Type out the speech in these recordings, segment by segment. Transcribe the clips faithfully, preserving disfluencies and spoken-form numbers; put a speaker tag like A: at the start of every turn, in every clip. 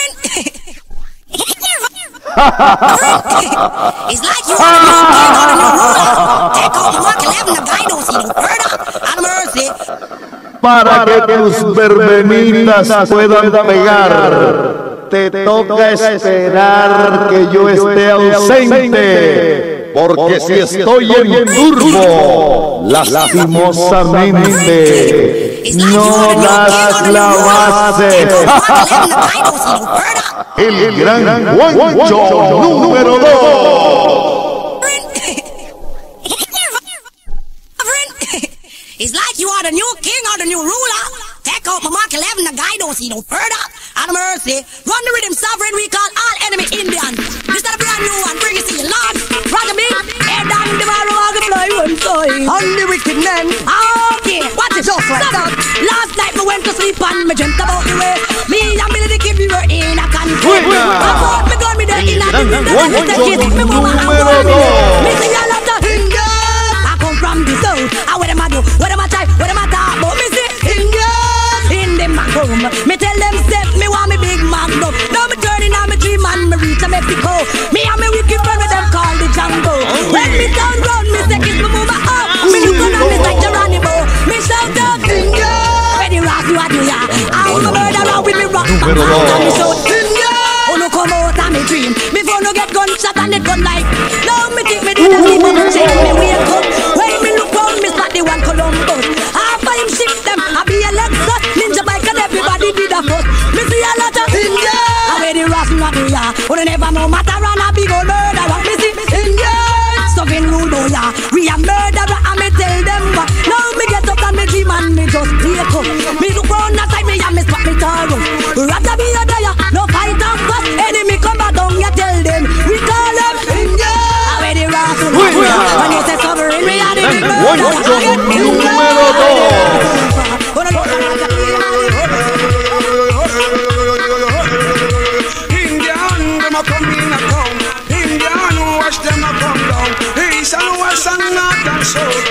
A: It's like you want to know king or the new ruler. Take over Mark eleven, the guy don't see no further. Have mercy.
B: Para que tus verbenitas puedan pegar, te toca esperar que yo esté ausente, porque si estoy en turbo, lastimosamente no das la base. El gran Juancho número dos.
A: It's like you are the new king or the new ruler. Take out my Mark eleven, the guy don't see no further. Have mercy. Run the rhythm sovereign, we call all enemy Indians. This is a brand new one, bring it to your Lord. Roger me, head down the barrel of the fly one side. On the wicked men. Okay, what is just like that? Last night we went to sleep and me dreamt about the way. Me and Billy the kid, we were in a conflict. I brought me gun, me there in a different kiss. Me mama and boy, me see a lot of Indians. I come from the south. I what them I do? What them I try? What them I talk about? Me see Indians in them a come. Me tell them step, me want me big magnum. Now me turning on me dream and me reach a Mexico. Me and me wicked friend with them call the Django. When me turn round, me say kiss me move up. Me look on me like Geronimo. Me shout out Indians. Ready rock you a do ya? I'm a murderer with me rock. And me shout Indians. Oh no come out of me dream. Me phone no get gunshot and it gun like. Now me think me did a sleep on the chain. Me wake up. When me look round, me spot the one Columbus. After him shift them, I be a Lexus. Ninja bike and everybody did a fuss. Me see a lot of Indians. I wear the Ross not do ya. But I never know matter on a big old murderer. Me see Indians. Stuffing rule do ya. We a murderer and me tell them. Now me get up and me dream and me just wake up. Me look round outside me and me spot me taro. Rather be a dyer, no fight and fuss. Enemy come back down, you tell them. We call them Indians. I wear the Ross not do ya. When you say sovereign, me a the big murderer.
B: Número dos.
C: Indian, them a come in a town. Indian, watch them a come down. East and west and north and south.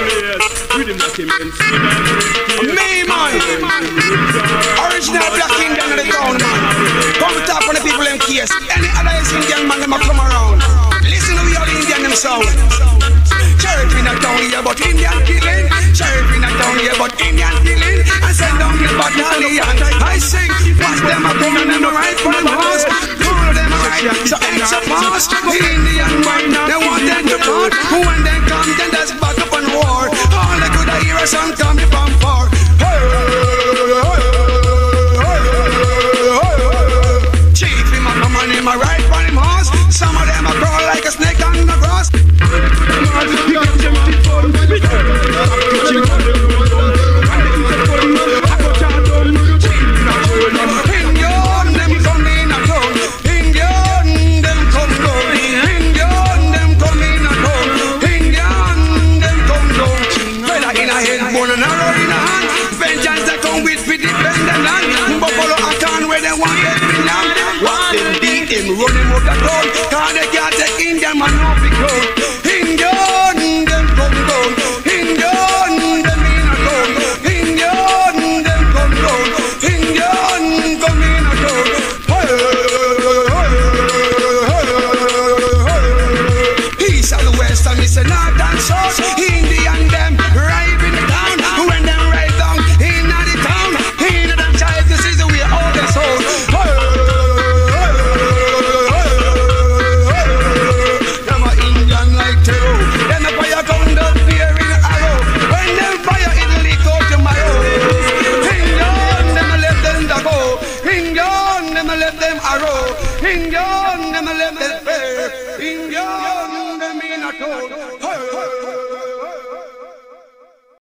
C: Me man, original black Indian in the town man. Come talk on the people in case. Any other Indian man them a come around. Listen to we all Indian them sound. Sheriff in a town here but Indian killing. Sheriff in a town here but Indian killing. I send down the battalion. I sing, watch them a come and them a ride for the horse. All of them a ride, so it's a fast. The Indian man, they want them to come. When they come, then there's back up and war. All they could hear is some coming from far. Chief him a come and him a ride for him horse. Some of them a crawl like a snake on the grass. Run him up the ground.